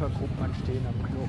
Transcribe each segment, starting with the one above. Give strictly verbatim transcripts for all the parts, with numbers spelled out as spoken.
Vierergruppen anstehen am Klo.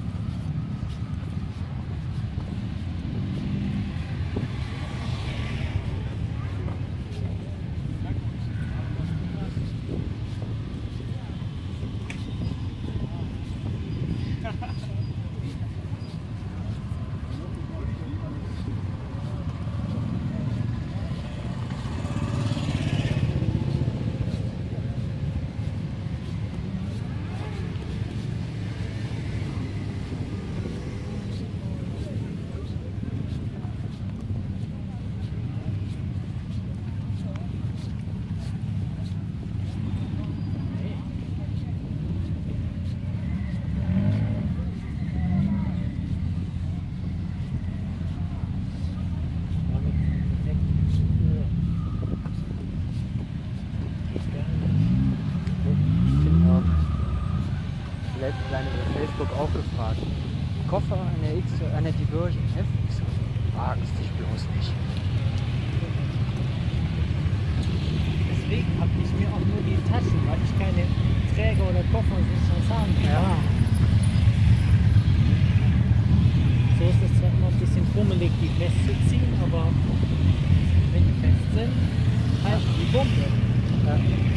Letztens eine bei Facebook auch gefragt. Koffer, eine X, eine Diversion F. Ich so, wag's dich bloß nicht. Deswegen habe ich mir auch nur die Taschen, weil ich keine Träger oder Koffer und sonst was haben kann. Ja. So ist es zwar immer ein bisschen fummelig, die festzuziehen, aber wenn die fest sind, halten die Pumpe. Ja.